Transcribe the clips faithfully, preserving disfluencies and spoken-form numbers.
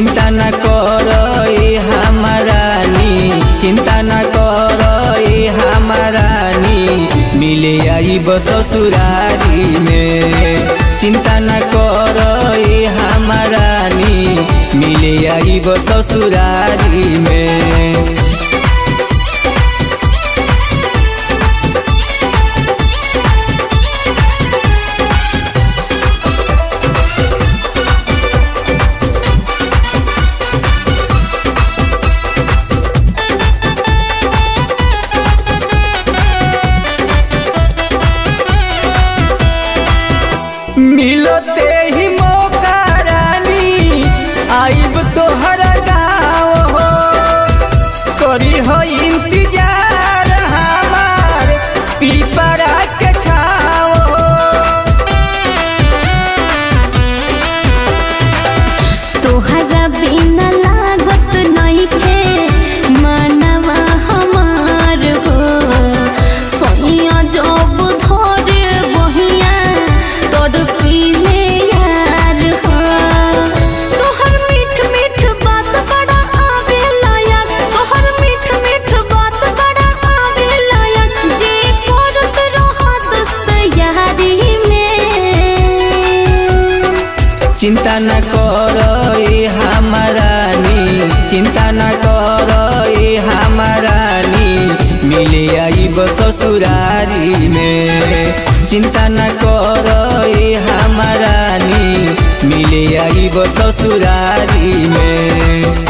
चिंता न करो ए हमारानी, चिंता न करो ए हमारानी, मिले आई ससुरारी में। चिंता न करो ए हमारानी, मिले आई ससुरारी में। मिलते ही मौका रानी आइब तोहर गाँव हो, करी हो इंतजार हमार पीपरा के छाव हो। तोहरा बिना लागत नहीं थे मनवा हमार हो, सोनिया जब धरे बहिया तोर पीले यार हो। तोहर मीठ मीठ बात बड़ा आवे लायक, तोहर मीठ मीठ बात बड़ा आवे लायक, जे करत रहा दोस्त यारी में। चिंता न करो ए हमारानी, चिंता न करो ए हमारानी, मिले आई ससुरारी में। चिंता न करो ए हमारानी, मिले आई ससुरारी में।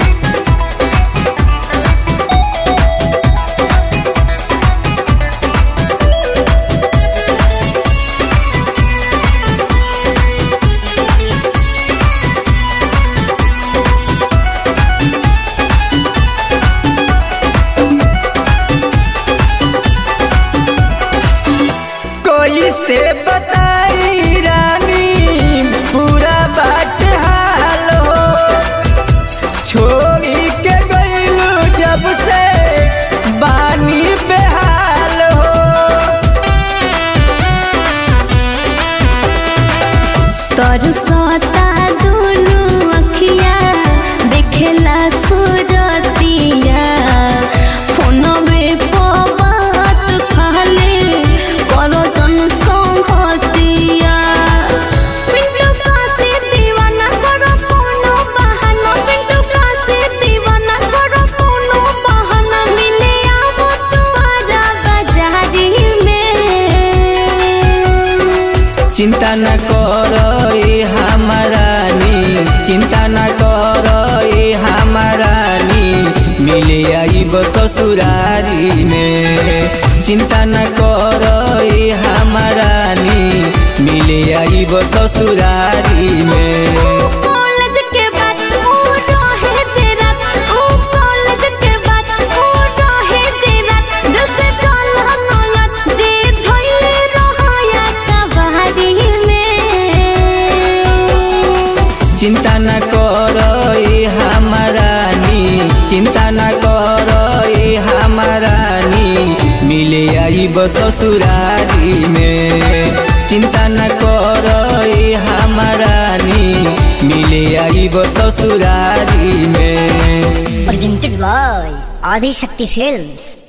से बताई रानी पूरा बात हाल हो, छोड़ी के गईलू जब से बानी बेहाल हो। तोर सोता दोनों अखिया देखेला सूरतिया, फोन में बात खाले करो जन संगतिया। पिंटू का से दीवाना करो कोनो बहाना, पिंटू का से दीवाना करो कोनो बहाना, मिले आवो तुम्हारा बाजारी में। चिंता न करो ए हमारानी, चिंता न करो ए हमारानी, मिले आई ससुरारी में। चिंता न करो ए हमारानी, मिले आई ससुरारी में। कॉलेज के बाद ओ रहे जेरा, ओ कॉलेज के बाद ओ रहे जेरा, दिल से चल नलत जे धइले रहया कबारी में। चिंता न करो ए हमारानी, चिंता न करो ए हमारानी, मिले आई ससुरारी में। चिंता न करो ए हमारानी, मिले आई ससुरारी में। Presented by Adishakti films.